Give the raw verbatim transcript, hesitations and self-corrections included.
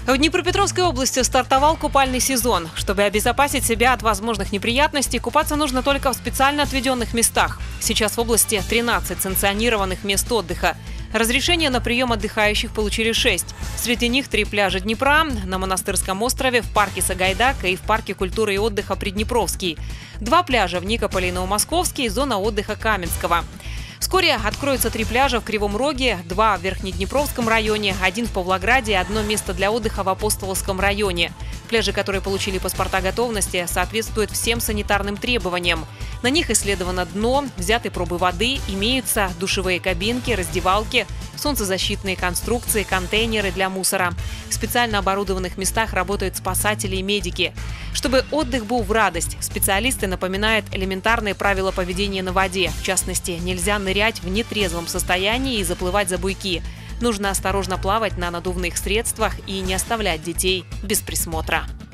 В Днепропетровской области стартовал купальный сезон. Чтобы обезопасить себя от возможных неприятностей, купаться нужно только в специально отведенных местах. Сейчас в области тринадцать санкционированных мест отдыха. Разрешение на прием отдыхающих получили шесть. Среди них три пляжа Днепра, на Монастырском острове, в парке Сагайдак и в парке культуры и отдыха Приднепровский. Два пляжа в Никополе и Новомосковске и зона отдыха Каменского. Вскоре откроются три пляжа в Кривом Роге, два в Верхнеднепровском районе, один в Павлограде и одно место для отдыха в Апостоловском районе. Пляжи, которые получили паспорта готовности, соответствуют всем санитарным требованиям. На них исследовано дно, взяты пробы воды, имеются душевые кабинки, раздевалки, солнцезащитные конструкции, контейнеры для мусора. В специально оборудованных местах работают спасатели и медики. Чтобы отдых был в радость, специалисты напоминают элементарные правила поведения на воде. В частности, нельзя нырять в нетрезвом состоянии и заплывать за буйки. Нужно осторожно плавать на надувных средствах и не оставлять детей без присмотра.